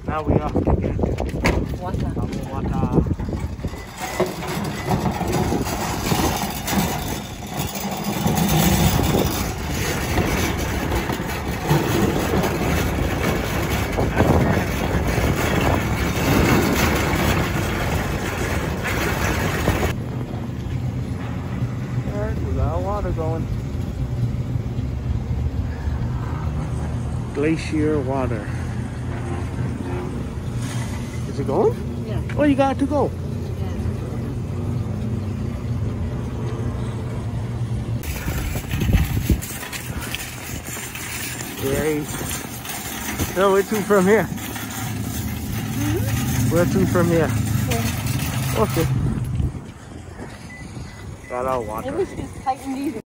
Now we have to get Water. water. Alright, we got water going. Glacier water. Is it going? Yeah. Oh, you got to go. Yeah. No, where to from here? Where to from here? Okay. Got our water. It was just tight and easy.